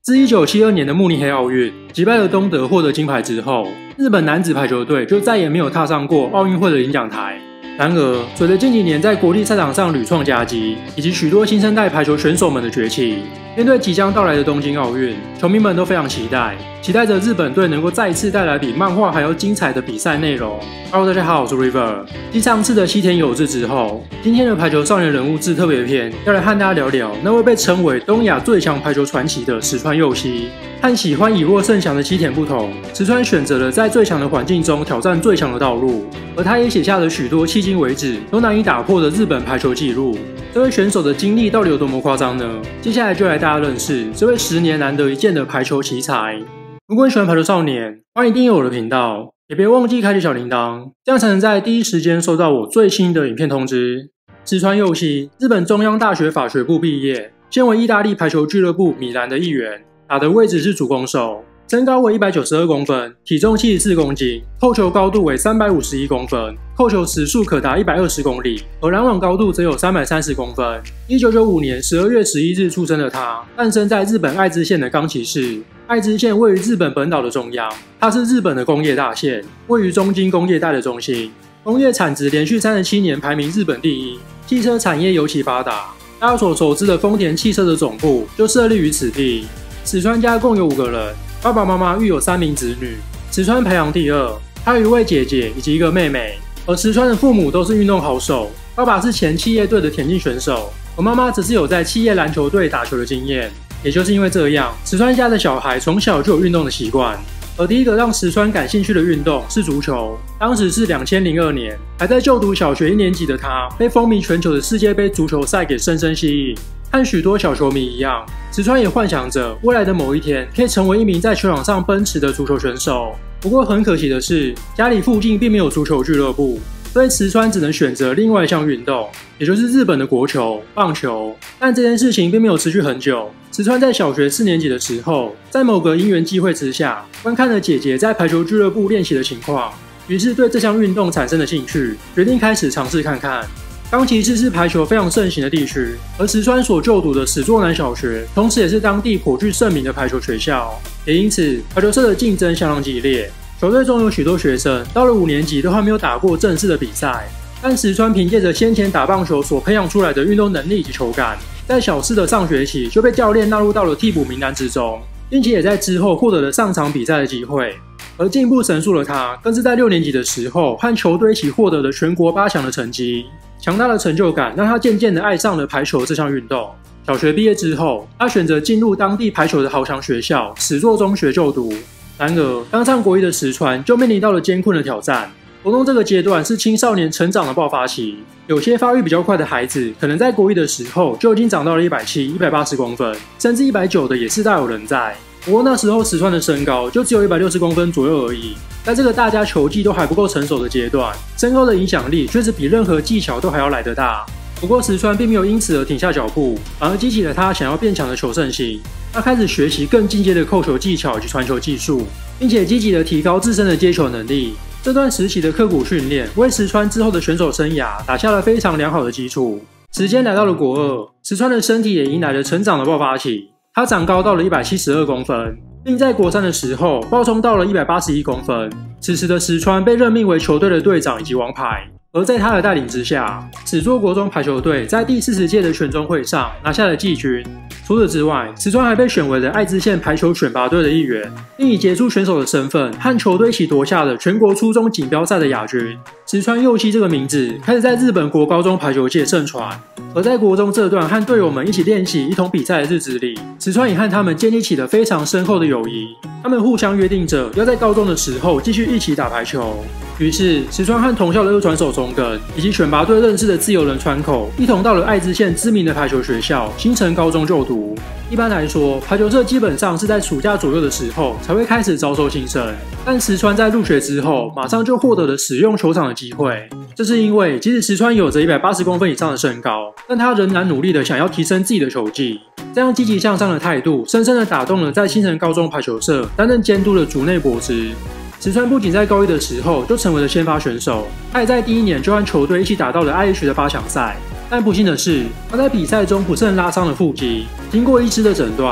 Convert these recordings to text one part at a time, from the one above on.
自1972年的慕尼黑奥运击败了东德获得金牌之后，日本男子排球队就再也没有踏上过奥运会的领奖台。然而，随着近几年在国际赛场上屡创佳绩，以及许多新生代排球选手们的崛起，面对即将到来的东京奥运，球迷们都非常期待着日本队能够再一次带来比漫画还要精彩的比赛内容。Hello， 大家好，我是 River。继上次的西田有志之后，今天的排球少年人物志特别篇要来和大家聊聊那位被称为东亚最强排球传奇的石川佑希。和喜欢以弱胜强的西田不同，石川选择了在最强的环境中挑战最强的道路，而他也写下了许多迄今为止都难以打破的日本排球纪录。这位选手的经历到底有多么夸张呢？接下来就来大家认识这位10年难得一见的排球奇才。如果你喜欢排球少年，欢迎订阅我的频道，也别忘记开启小铃铛，这样才能在第一时间收到我最新的影片通知。石川佑希，日本中央大学法学部毕业，现为意大利排球俱乐部米兰的一员，打的位置是主攻手，身高为192公分，体重74公斤，扣球高度为351公分，扣球时速可达120公里，而拦网高度则有330公分。1995年12月11日出生的他，诞生在日本爱知县的冈崎市。爱知县位于日本本岛的中央，它是日本的工业大县，位于东京工业带的中心，工业产值连续37年排名日本第一，汽车产业尤其发达。大家所熟知的丰田汽车的总部就设立于此地。石川家共有5个人，爸爸妈妈育有3名子女，石川排行第2，他有一位姐姐以及一个妹妹。而石川的父母都是运动好手，爸爸是前企业队的田径选手，而妈妈则是有在企业篮球队打球的经验。也就是因为这样，石川家的小孩从小就有运动的习惯。而第一个让石川感兴趣的运动是足球，当时是2002年，还在就读小学1年级的他，被风靡全球的世界杯足球赛给深深吸引。和许多小球迷一样，石川也幻想着未来的某一天可以成为一名在球场上奔驰的足球选手。不过很可惜的是，家里附近并没有足球俱乐部，所以石川只能选择另外一项运动，也就是日本的国球棒球。但这件事情并没有持续很久。石川在小学4年级的时候，在某个因缘际会之下，观看了姐姐在排球俱乐部练习的情况，于是对这项运动产生了兴趣，决定开始尝试看看。冈崎市是排球非常盛行的地区，而石川所就读的史作南小学，同时也是当地颇具盛名的排球学校，也因此排球社的竞争相当激烈。球队中有许多学生到了5年级都还没有打过正式的比赛，但石川凭借着先前打棒球所培养出来的运动能力以及球感，在小4的上学期就被教练纳入到了替补名单之中，并且也在之后获得了上场比赛的机会。而进步神速的他，更是在6年级的时候和球队一起获得了全国8强的成绩。强大的成就感让他渐渐地爱上了排球这项运动。小学毕业之后，他选择进入当地排球的豪强学校史作中学就读。然而，刚上国1的石川就面临到了艰困的挑战。国中这个阶段是青少年成长的爆发期，有些发育比较快的孩子，可能在国1的时候就已经长到了170、180公分，甚至190的也是大有人在。不过那时候石川的身高就只有160公分左右而已，在这个大家球技都还不够成熟的阶段，身高的影响力确实比任何技巧都还要来得大。不过石川并没有因此而停下脚步，反而激起了他想要变强的求胜心。他开始学习更进阶的扣球技巧以及传球技术，并且积极地提高自身的接球能力。这段时期的刻苦训练，为石川之后的选手生涯打下了非常良好的基础。时间来到了国2，石川的身体也迎来了成长的爆发期。他长高到了172公分，并在国3的时候暴冲到了181公分。此时的石川被任命为球队的队长以及王牌。而在他的带领之下，史作国中排球队在第40届的全中会上拿下了季军。除此之外，石川还被选为了爱知县排球选拔队的一员，并以杰出选手的身份和球队一起夺下了全国初中锦标赛的亚军。石川佑希这个名字开始在日本国高中排球界盛传。而在国中这段和队友们一起练习、一同比赛的日子里，石川也和他们建立起了非常深厚的友谊。他们互相约定着要在高中的时候继续一起打排球。于是，石川和同校的二传手中根以及选拔队认识的自由人川口一同到了爱知县知名的排球学校新城高中就读。一般来说，排球社基本上是在暑假左右的时候才会开始招收新生，但石川在入学之后马上就获得了使用球场的机会。这是因为即使石川有着180公分以上的身高，但他仍然努力的想要提升自己的球技。这样积极向上的态度，深深的打动了在新城高中排球社担任监督的竹内博之。石川不仅在高1的时候就成为了先发选手，他也在第1年就和球队一起打到了 IH 的8强赛。但不幸的是，他在比赛中不慎拉伤了腹肌，经过医师的诊断，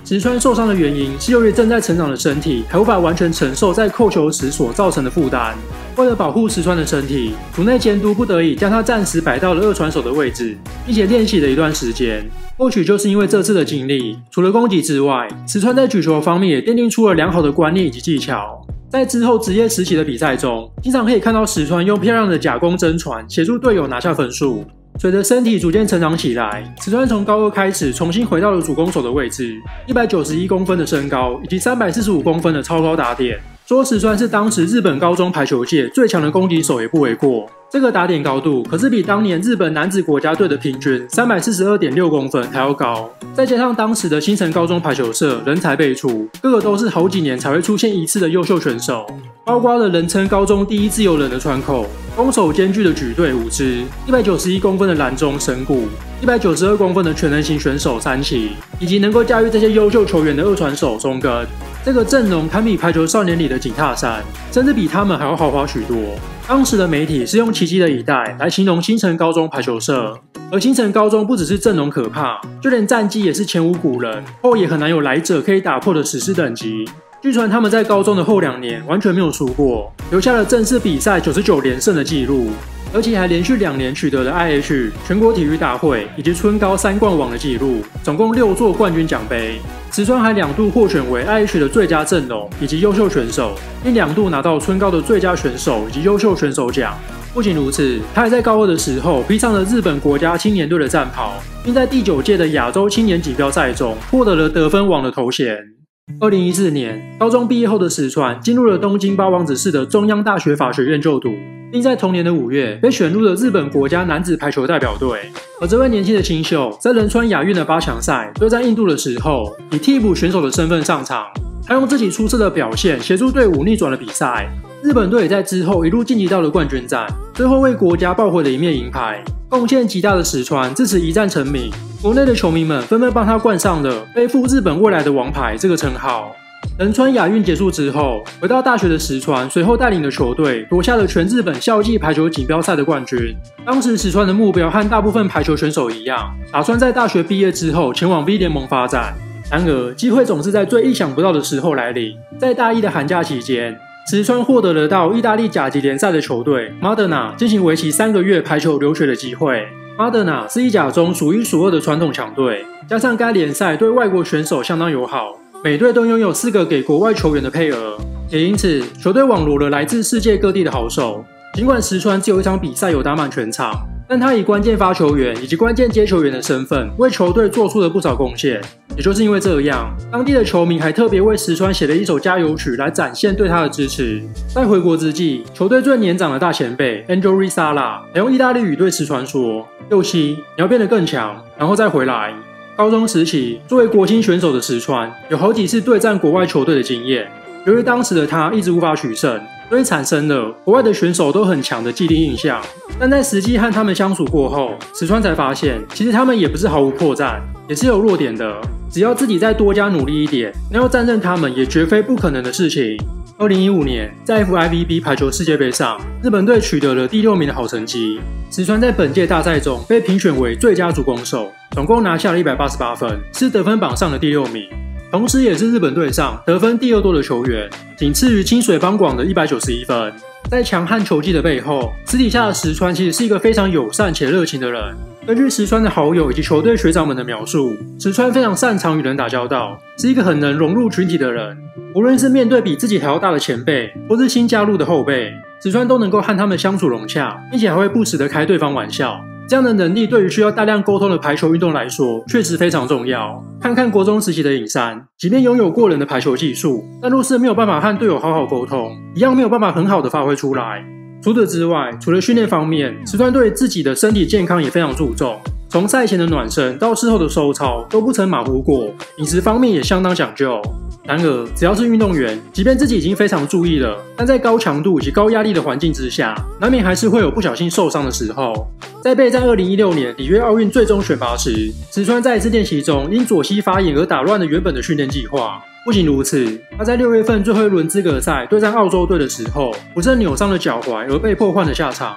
石川受伤的原因是由于正在成长的身体还无法完全承受在扣球时所造成的负担。为了保护石川的身体，组内监督不得已将他暂时摆到了二传手的位置，并且练习了一段时间。或许就是因为这次的经历，除了攻击之外，石川在举球方面也奠定出了良好的观念以及技巧。在之后职业时期的比赛中，经常可以看到石川用漂亮的假攻真传协助队友拿下分数。随着身体逐渐成长起来，石川从高二开始重新回到了主攻手的位置，191公分的身高以及345公分的超高打点。说石川是当时日本高中排球界最强的攻击手也不为过。这个打点高度可是比当年日本男子国家队的平均342.6公分还要高。再加上当时的新城高中排球社人才辈出，个个都是好几年才会出现一次的优秀选手，包括了人称高中第一自由人的川口，攻守兼具的举队武之，191公分的篮中神谷，192公分的全能型选手三崎，以及能够驾驭这些优秀球员的二传手松根。这个阵容堪比排球少年里的井踏山，甚至比他们还要豪华许多。当时的媒体是用奇迹的一代来形容新城高中排球社，而新城高中不只是阵容可怕，就连战绩也是前无古人，后也很难有来者可以打破的史诗等级。据传他们在高中的后2年完全没有输过，留下了正式比赛99连胜的纪录，而且还连续2年取得了 IH 全国体育大会以及春高3冠王的纪录，总共6座冠军奖杯。石川还2度获选为 IH 的最佳阵容以及优秀选手，并2度拿到春高的最佳选手以及优秀选手奖。不仅如此，他还在高2的时候披上了日本国家青年队的战袍，并在第9届的亚洲青年锦标赛中获得了得分王的头衔。2014年，高中毕业后的石川进入了东京八王子市的中央大学法学院就读，并在同年的5月被选入了日本国家男子排球代表队。而这位年轻的新秀在仁川亚运的8强赛对战印度的时候，以替补选手的身份上场，他用自己出色的表现协助队伍逆转了比赛。日本队也在之后一路晋级到了冠军战，最后为国家抱回了一面银牌。贡献极大的石川自此一战成名，国内的球迷们纷纷帮他冠上了背负日本未来的王牌这个称号。仁川亚运结束之后，回到大学的石川随后带领的球队夺下了全日本校际排球锦标赛的冠军。当时石川的目标和大部分排球选手一样，打算在大学毕业之后前往 V 联盟发展。然而机会总是在最意想不到的时候来临。在大一的寒假期间，石川获得了到意大利甲级联赛的球队 Modena 进行为期3个月排球留学的机会。Modena 是意甲中数1数2的传统强队，加上该联赛对外国选手相当友好，每队都拥有4个给国外球员的配额，也因此球队网罗了来自世界各地的好手。尽管石川只有一场比赛有打满全场，但他以关键发球员以及关键接球员的身份为球队做出了不少贡献。也就是因为这样，当地的球迷还特别为石川写了一首加油曲来展现对他的支持。在回国之际，球队最年长的大前辈 Angel Rizala 还用意大利语对石川说：“67，你要变得更强，然后再回来。”高中时期，作为国青选手的石川有好几次对战国外球队的经验。由于当时的他一直无法取胜，所以产生了国外的选手都很强的既定印象。但在实际和他们相处过后，石川才发现，其实他们也不是毫无破绽，也是有弱点的。只要自己再多加努力一点，能要战胜他们也绝非不可能的事情。2015年，在 FIVB 排球世界杯上，日本队取得了第6名的好成绩。石川在本届大赛中被评选为最佳主攻手，总共拿下了188分，是得分榜上的第6名。同时也是日本队上得分第2多的球员，仅次于清水邦广的191分。在强悍球技的背后，私底下的石川其实是一个非常友善且热情的人。根据石川的好友以及球队学长们的描述，石川非常擅长与人打交道，是一个很能融入群体的人。无论是面对比自己还要大的前辈，或是新加入的后辈，石川都能够和他们相处融洽，并且还会不时的开对方玩笑。这样的能力对于需要大量沟通的排球运动来说，确实非常重要。看看国中时期的影山，即便拥有过人的排球技术，但若是没有办法和队友好好沟通，一样没有办法很好的发挥出来。除此之外，除了训练方面，石川对自己的身体健康也非常注重，从赛前的暖身到事后的收操都不曾马虎过，饮食方面也相当讲究。然而，只要是运动员，即便自己已经非常注意了，但在高强度以及高压力的环境之下，难免还是会有不小心受伤的时候。在备战2016年里约奥运最终选拔时，石川在一次练习中因左膝发炎而打乱了原本的训练计划。不仅如此，他在6月份最后一轮资格赛对战澳洲队的时候，不慎扭伤了脚踝而被迫换了下场。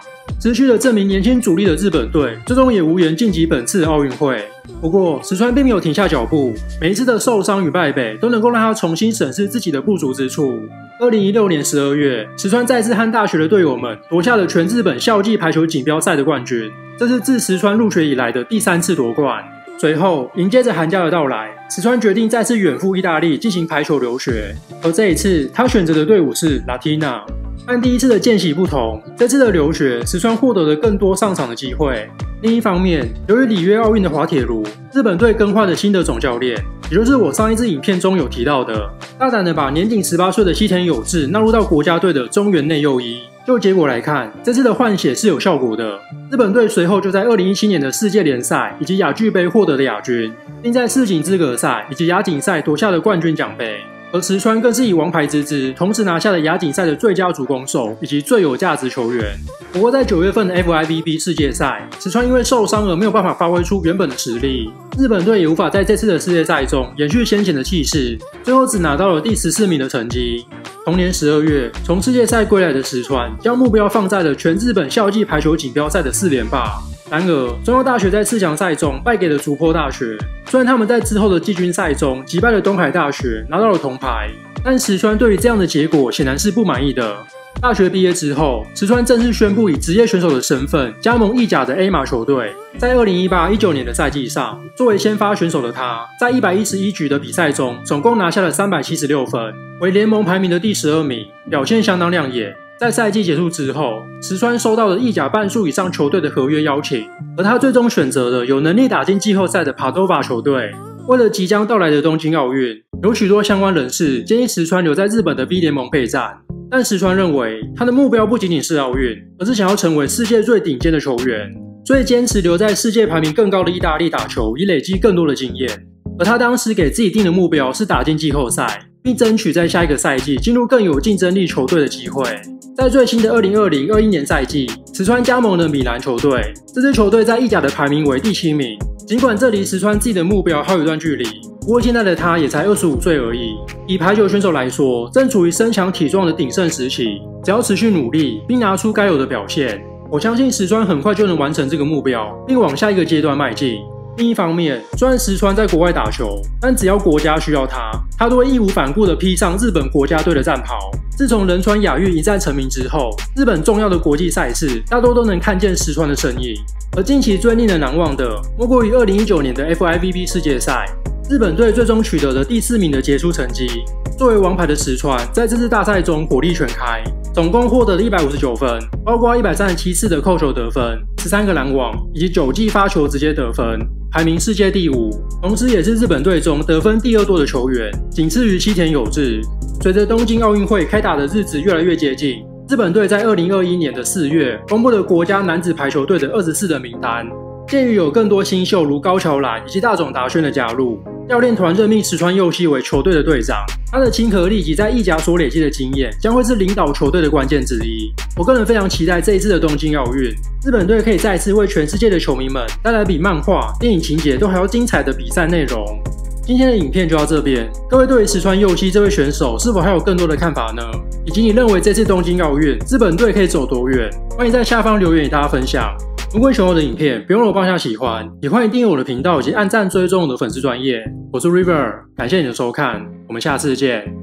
失去了证明年轻主力的日本队，最终也无缘晋级本次的奥运会。不过，石川并没有停下脚步，每一次的受伤与败北都能够让他重新审视自己的不足之处。2016年12月，石川再次和大学的队友们夺下了全日本校际排球锦标赛的冠军，这是自石川入学以来的第3次夺冠。随后，迎接着寒假的到来，石川决定再次远赴意大利进行排球留学，而这一次他选择的队伍是 Latina。和第一次的见习不同，这次的留学，石川获得了更多上场的机会。另一方面，由于里约奥运的滑铁卢，日本队更换了新的总教练，也就是我上一支影片中有提到的，大胆的把年仅18岁的西田有志纳入到国家队的中原内右一。就结果来看，这次的换血是有效果的。日本队随后就在2017年的世界联赛以及亚俱杯获得了亚军，并在世锦资格赛以及亚锦赛夺下了冠军奖杯。而石川更是以王牌之姿，同时拿下了亚锦赛的最佳主攻手以及最有价值球员。不过在9月份的 FIVB 世界赛，石川因为受伤而没有办法发挥出原本的实力，日本队也无法在这次的世界赛中延续先前的气势，最后只拿到了第14名的成绩。同年12月，从世界赛归来的石川，将目标放在了全日本校际排球锦标赛的4连霸。然而，中央大学在4强赛中败给了竹坡大学。虽然他们在之后的季军赛中击败了东海大学，拿到了铜牌，但石川对于这样的结果显然是不满意的。大学毕业之后，石川正式宣布以职业选手的身份加盟意甲的 A 马球队。在2018-19年的赛季上，作为先发选手的他，在111局的比赛中，总共拿下了376分，为联盟排名的第12名，表现相当亮眼。在赛季结束之后，石川收到了意甲半数以上球队的合约邀请，而他最终选择了有能力打进季后赛的帕多瓦球队。为了即将到来的东京奥运，有许多相关人士建议石川留在日本的 B 联盟备战，但石川认为他的目标不仅仅是奥运，而是想要成为世界最顶尖的球员，所以坚持留在世界排名更高的意大利打球，以累积更多的经验。而他当时给自己定的目标是打进季后赛，并争取在下一个赛季进入更有竞争力球队的机会。在最新的2020-21年赛季，石川加盟了米兰球队，这支球队在意甲的排名为第7名。尽管这离石川自己的目标还有一段距离，不过现在的他也才25岁而已。以排球选手来说，正处于身强体壮的鼎盛时期，只要持续努力，并拿出该有的表现，我相信石川很快就能完成这个目标，并往下一个阶段迈进。另一方面，虽然石川在国外打球，但只要国家需要他都会义无反顾地披上日本国家队的战袍。自从仁川亚运一战成名之后，日本重要的国际赛事大多都能看见石川的身影。而近期最令人难忘的，莫过于2019年的 FIVB 世界赛，日本队最终取得了第4名的杰出成绩。作为王牌的石川，在这次大赛中火力全开，总共获得了159分，包括137次的扣球得分、13个拦网以及9记发球直接得分，排名世界第5，同时也是日本队中得分第2多的球员，仅次于西田有志。随着东京奥运会开打的日子越来越接近，日本队在2021年的4月公布了国家男子排球队的24人名单。鉴于有更多新秀如高桥兰以及大冢达宣的加入，教练团任命石川佑希为球队的队长。他的亲和力以及在意甲所累积的经验，将会是领导球队的关键之一。我个人非常期待这一次的东京奥运，日本队可以再次为全世界的球迷们带来比漫画、电影情节都还要精彩的比赛内容。今天的影片就到这边，各位对于石川佑希这位选手是否还有更多的看法呢？以及你认为这次东京奥运日本队可以走多远？欢迎在下方留言与大家分享。如果你喜欢我的影片，别忘了帮下喜欢，也欢迎订阅我的频道以及按赞追踪我的粉丝专页。我是 River， 感谢你的收看，我们下次见。